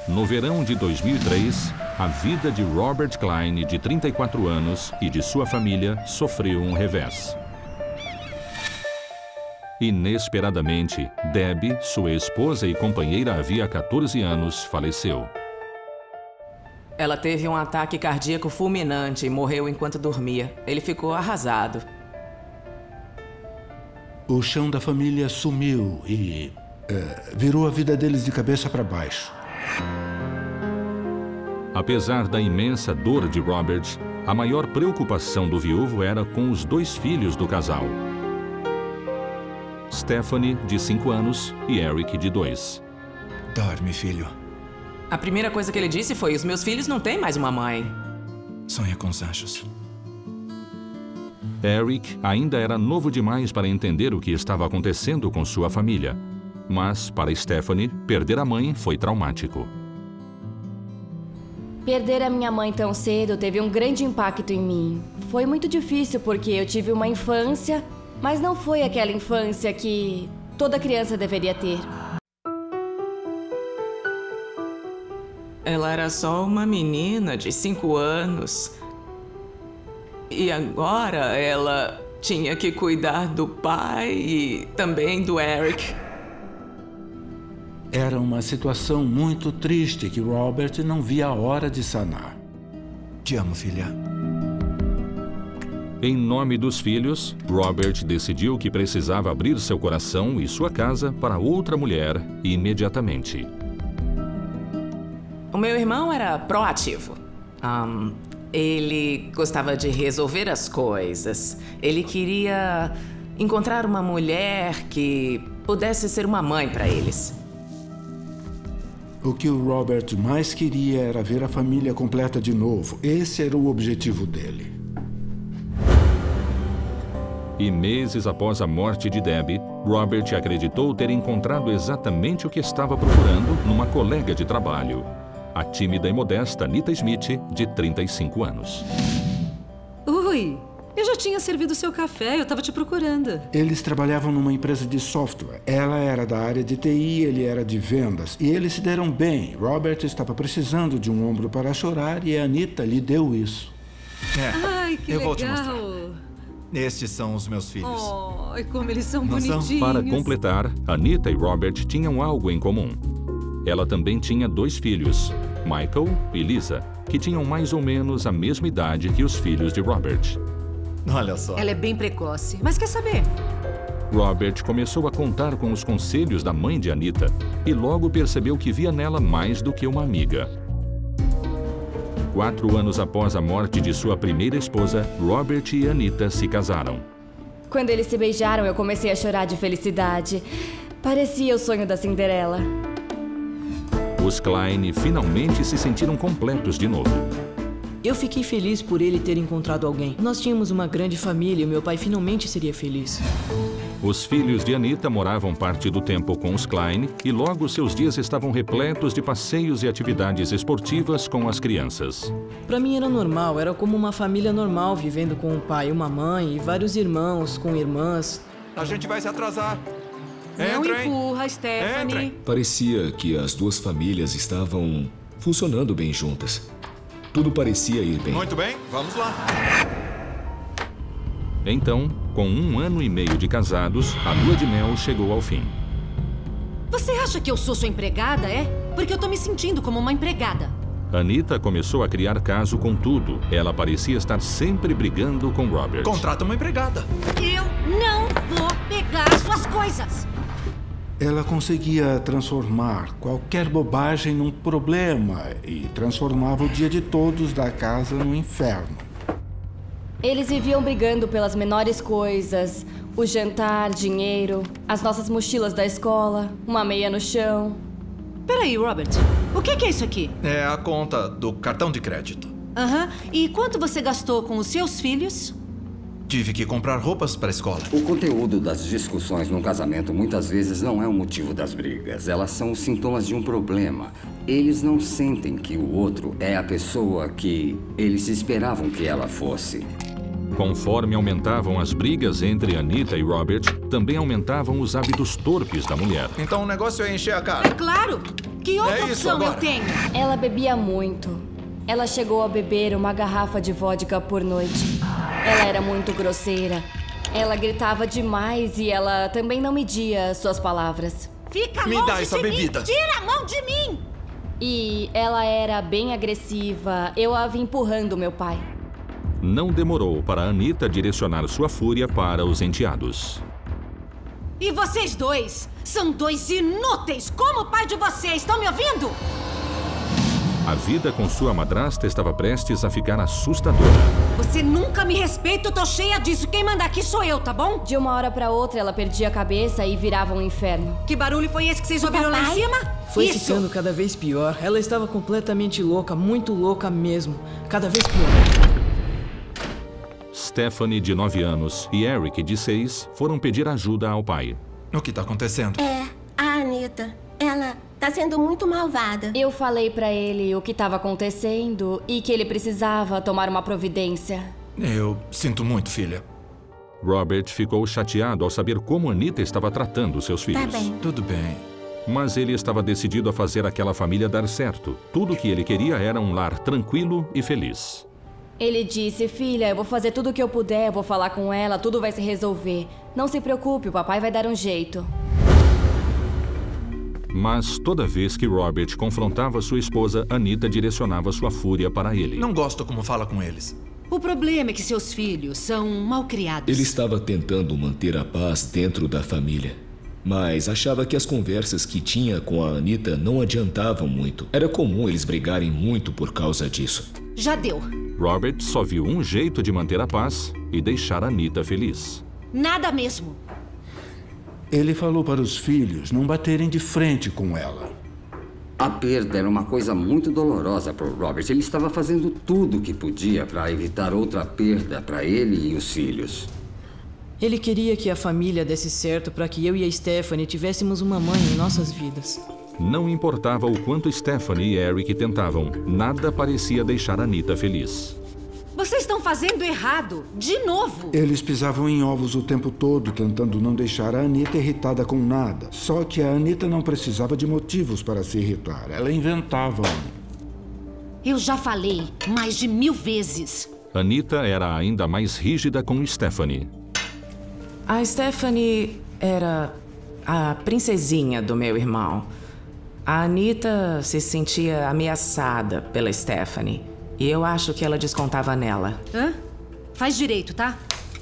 No verão de 2003, a vida de Robert Klein, de 34 anos, e de sua família sofreu um revés. Inesperadamente, Debbie, sua esposa e companheira havia 14 anos, faleceu. Ela teve um ataque cardíaco fulminante e morreu enquanto dormia. Ele ficou arrasado. O chão da família sumiu e virou a vida deles de cabeça para baixo. Apesar da imensa dor de Robert, a maior preocupação do viúvo era com os 2 filhos do casal. Stephanie, de 5 anos, e Eric, de 2. Dorme, filho. A primeira coisa que ele disse foi: os meus filhos não têm mais uma mãe. Sonha com os anjos. Eric ainda era novo demais para entender o que estava acontecendo com sua família. Mas, para Stephanie, perder a mãe foi traumático. Perder a minha mãe tão cedo teve um grande impacto em mim. Foi muito difícil porque eu tive uma infância, mas não foi aquela infância que toda criança deveria ter. Ela era só uma menina de 5 anos. E agora ela tinha que cuidar do pai e também do Eric. Era uma situação muito triste que Robert não via a hora de sanar. Te amo, filha. Em nome dos filhos, Robert decidiu que precisava abrir seu coração e sua casa para outra mulher imediatamente. O meu irmão era proativo. Ele gostava de resolver as coisas. Ele queria encontrar uma mulher que pudesse ser uma mãe para eles. O que o Robert mais queria era ver a família completa de novo. Esse era o objetivo dele. E meses após a morte de Debbie, Robert acreditou ter encontrado exatamente o que estava procurando numa colega de trabalho. A tímida e modesta Anita Smith, de 35 anos. Oi, eu já tinha servido seu café, eu estava te procurando. Eles trabalhavam numa empresa de software. Ela era da área de TI, ele era de vendas. E eles se deram bem. Robert estava precisando de um ombro para chorar e a Anita lhe deu isso. Ai, que eu legal. vou te mostrar. Estes são os meus filhos. Ai, como eles são Não são? bonitinhos. Para completar, Anita e Robert tinham algo em comum. Ela também tinha 2 filhos, Michael e Lisa, que tinham mais ou menos a mesma idade que os filhos de Robert. Olha só. Ela é bem precoce, mas quer saber? Robert começou a contar com os conselhos da mãe de Anita e logo percebeu que via nela mais do que uma amiga. 4 anos após a morte de sua primeira esposa, Robert e Anita se casaram. Quando eles se beijaram, eu comecei a chorar de felicidade. Parecia o sonho da Cinderela. Os Klein finalmente se sentiram completos de novo. Eu fiquei feliz por ele ter encontrado alguém. Nós tínhamos uma grande família e meu pai finalmente seria feliz. Os filhos de Anita moravam parte do tempo com os Klein e logo seus dias estavam repletos de passeios e atividades esportivas com as crianças. Pra mim era normal, era como uma família normal, vivendo com um pai e uma mãe e vários irmãos com irmãs. A gente vai se atrasar. Não Entra, hein? empurra, Stephanie. Entrem. Parecia que as 2 famílias estavam funcionando bem juntas. Tudo parecia ir bem. Muito bem, vamos lá. Então, com 1 ano e meio de casados, a lua de mel chegou ao fim. Você acha que eu sou sua empregada, é? Porque eu tô me sentindo como uma empregada. Anita começou a criar caso com tudo. Ela parecia estar sempre brigando com Robert. Contrata uma empregada. Eu não vou pegar suas coisas. Ela conseguia transformar qualquer bobagem num problema e transformava o dia de todos da casa num inferno. Eles viviam brigando pelas menores coisas. O jantar, dinheiro, as nossas mochilas da escola, uma meia no chão. Peraí, Robert. O que é isso aqui? É a conta do cartão de crédito. Aham. E quanto você gastou com os seus filhos? Tive que comprar roupas para a escola. O conteúdo das discussões num casamento muitas vezes não é o motivo das brigas. Elas são os sintomas de um problema. Eles não sentem que o outro é a pessoa que eles esperavam que ela fosse. Conforme aumentavam as brigas entre Anita e Robert, também aumentavam os hábitos torpes da mulher. Então o negócio é encher a cara. É claro! Que outra É isso opção eu agora. tenho? Ela bebia muito. Ela chegou a beber uma garrafa de vodka por noite. Ela era muito grosseira. Ela gritava demais e ela também não media suas palavras. Fica Me longe dá essa de bebida. mim! Tira a mão de mim! E ela era bem agressiva. Eu a vi empurrando meu pai. Não demorou para Anita direcionar sua fúria para os enteados. E vocês dois são dois inúteis! Como o pai de vocês! Estão me ouvindo? A vida com sua madrasta estava prestes a ficar assustadora. Você nunca me respeita, eu tô cheia disso. Quem manda aqui sou eu, tá bom? De uma hora pra outra, ela perdia a cabeça e virava um inferno. Que barulho foi esse que vocês ouviram lá em cima? Foi Isso! ficando cada vez pior. Ela estava completamente louca, muito louca mesmo. Cada vez pior. Stephanie, de 9 anos, e Eric, de 6, foram pedir ajuda ao pai. O que tá acontecendo? A Anita, ela tá sendo muito malvada. Eu falei pra ele o que estava acontecendo e que ele precisava tomar uma providência. Eu sinto muito, filha. Robert ficou chateado ao saber como Anita estava tratando seus filhos. Tá bem. Tudo bem. Mas ele estava decidido a fazer aquela família dar certo. Tudo o que ele queria era um lar tranquilo e feliz. Ele disse, filha, eu vou fazer tudo o que eu puder, eu vou falar com ela, tudo vai se resolver. Não se preocupe, o papai vai dar um jeito. Mas toda vez que Robert confrontava sua esposa, Anita direcionava sua fúria para ele. Não gosto como fala com eles. O problema é que seus filhos são malcriados. Ele estava tentando manter a paz dentro da família, mas achava que as conversas que tinha com a Anita não adiantavam muito. Era comum eles brigarem muito por causa disso. Já deu. Robert só viu um jeito de manter a paz e deixar Anita feliz. Nada mesmo. Ele falou para os filhos não baterem de frente com ela. A perda era uma coisa muito dolorosa para o Robert. Ele estava fazendo tudo o que podia para evitar outra perda para ele e os filhos. Ele queria que a família desse certo para que eu e a Stephanie tivéssemos uma mãe em nossas vidas. Não importava o quanto Stephanie e Eric tentavam, nada parecia deixar Anita feliz. Vocês estão fazendo errado. De novo. Eles pisavam em ovos o tempo todo, tentando não deixar a Anita irritada com nada. Só que a Anita não precisava de motivos para se irritar. Ela inventava um. Eu já falei mais de 1000 vezes. Anita era ainda mais rígida com Stephanie. A Stephanie era a princesinha do meu irmão. A Anita se sentia ameaçada pela Stephanie. E eu acho que ela descontava nela. Hã? Faz direito, tá?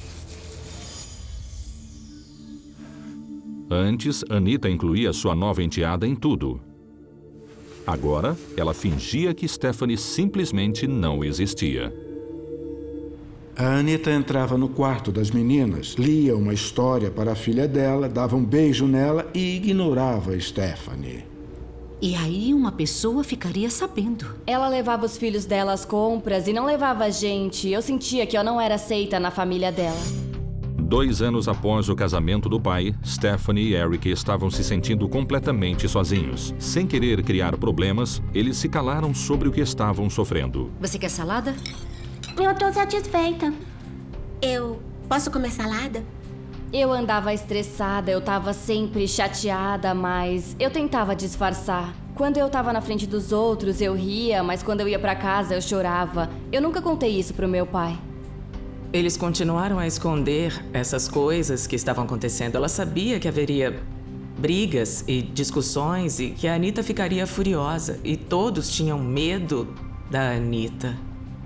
Antes, Anita incluía sua nova enteada em tudo. Agora, ela fingia que Stephanie simplesmente não existia. A Anita entrava no quarto das meninas, lia uma história para a filha dela, dava um beijo nela e ignorava Stephanie. E aí uma pessoa ficaria sabendo. Ela levava os filhos dela às compras e não levava a gente. Eu sentia que eu não era aceita na família dela. 2 anos após o casamento do pai, Stephanie e Eric estavam se sentindo completamente sozinhos. Sem querer criar problemas, eles se calaram sobre o que estavam sofrendo. Você quer salada? Eu tô satisfeita. Eu posso comer salada? Eu andava estressada, eu tava sempre chateada, mas eu tentava disfarçar. Quando eu tava na frente dos outros, eu ria, mas quando eu ia pra casa, eu chorava. Eu nunca contei isso pro meu pai. Eles continuaram a esconder essas coisas que estavam acontecendo. Ela sabia que haveria brigas e discussões e que a Anita ficaria furiosa. E todos tinham medo da Anita.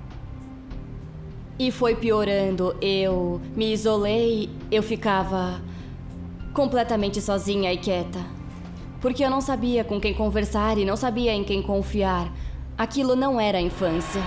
E foi piorando. Eu me isolei, eu ficava completamente sozinha e quieta. Porque eu não sabia com quem conversar e não sabia em quem confiar. Aquilo não era a infância.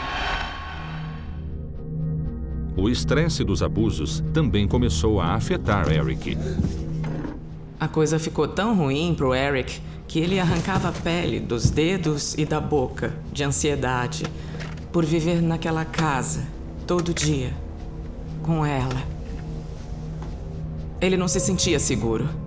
O estresse dos abusos também começou a afetar Eric. A coisa ficou tão ruim pro Eric que ele arrancava a pele dos dedos e da boca de ansiedade por viver naquela casa todo dia com ela. Ele não se sentia seguro.